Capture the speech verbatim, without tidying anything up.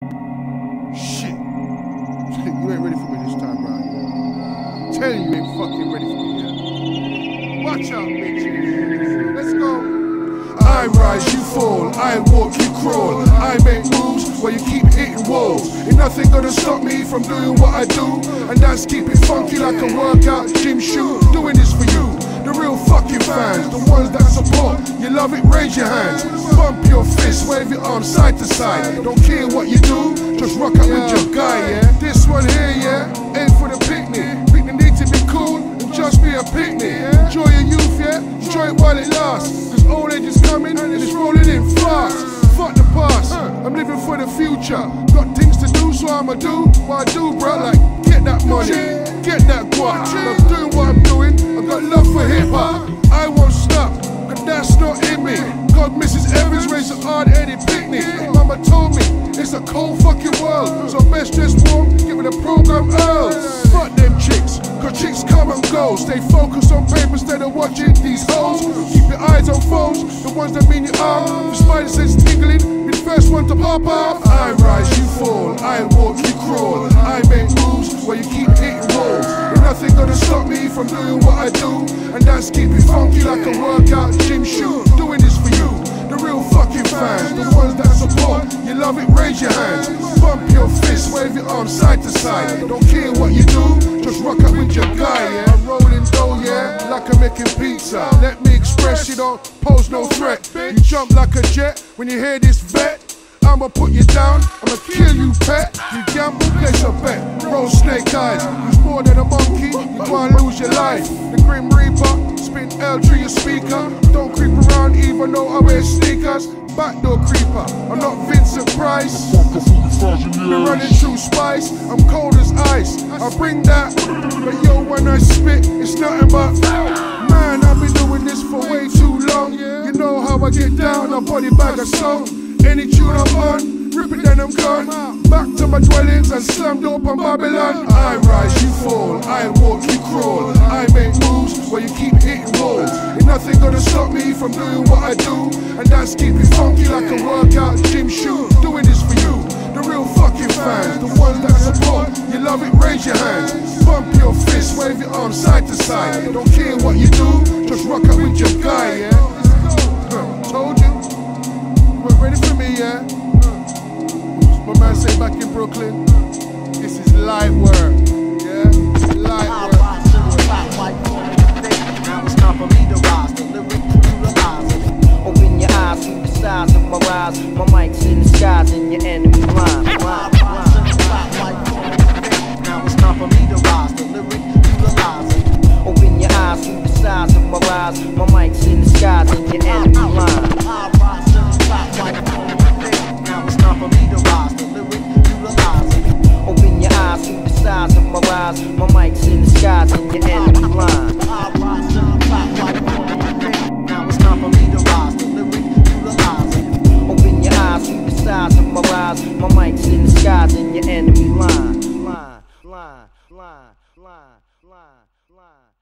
Shit. You ain't ready for me this time round, yeah? I'm telling you, you ain't fucking ready for me, yeah? Watch out, bitch. Let's go. I rise, you fall. I walk, you crawl. I make moves while you keep hitting walls. Ain't nothing gonna stop me from doing what I do. And that's keep it funky like a workout gym shoe. Doing this for you. The real fucking fans, the ones that support. You love it, raise your hands. Bump your fist, wave your arms side to side. Don't care what you do, just rock out with your guy, yeah? This one here, yeah, ain't for the picnic. Picnic need to be cool and just be a picnic. Enjoy your youth, yeah, enjoy it while it lasts. Cause old age is coming and it's rolling in fast. Fuck the past, I'm living for the future. Got things to do, so I'ma do what I do, bro. Like, get that money, get that guap. I'm doing what I'm doing, I got love for hip-hop. I won't stop, cause that's not in me. God, Missus Evans raised a hard-headed picnic. Mama told me, it's a cold fucking world. So best dress warm, get with the program Earls. Fuck them chicks, cause chicks come and go. Stay focused on paper instead of watching these hoes. Keep your eyes on foes, the ones that mean you harm. The spider sense tingling, be the first one to pop off. I rise, you fall, I walk, you crawl. I make moves while you keep hitting walls. Ain't nothing gonna stop me from doing what I do. And that's keep it funky like a workout gym shoe. Doing this for you, the real fucking fans, the ones that support. You love it, raise your hands. Bump your fist, wave your arms side to side. Don't care what you do, just rock out with your guy, yeah? I'm rolling dough, yeah, like I'm making pizza. Let me express, you don't pose no threat. You jump like a jet when you hear this vet. I'ma put you down, I'ma kill you, pet. You gamble, place a bet. Roll snake eyes, who's more than a monkey? You can't lose your life. The Grim Reaper, spin L through your speaker. Don't creep around even though I wear sneakers. Backdoor creeper, I'm not Vincent Price. Been running through spice, I'm cold as ice. I bring that, but yo, when I spit, it's nothing but man, I've been doing this for way too long. You know how I get down, a body bag of song. Any tune I'm on, rip it then I'm gone. Back to my dwellings and slammed up on Babylon. I rise, you fall, I walk, you crawl. I make moves while you keep hitting walls. Ain't nothing gonna stop me from doing what I do. And that's keep it funky like a workout gym shoe. Doing this for you, the real fucking fans, the ones that support. You love it, raise your hands. Bump your fist, wave your arms side to side. Don't care what you do, just rock out with your guy, yeah? Huh, told you. Ready for me, yeah? Uh, my man say back in Brooklyn, this is light work, yeah? Light work. Now it's time for me to rise, the lyric utilize. Open your eyes, see the size of my rise. My mic's in the skies and your enemy blind. Now it's time for me to rise, the lyric utilize. Open your eyes, see the size of my rise. My mic's in the skies and your enemy blind. Now it's time for me to rise, the lyric utilize. Open your eyes, see the size of my rise. My mic's in the skies and your enemy blind. Now it's time for me to rise, the lyric utilize. Open your eyes, see the size of my rise. My mic's in the skies and your enemy blind. Line, line, line, line, line, line.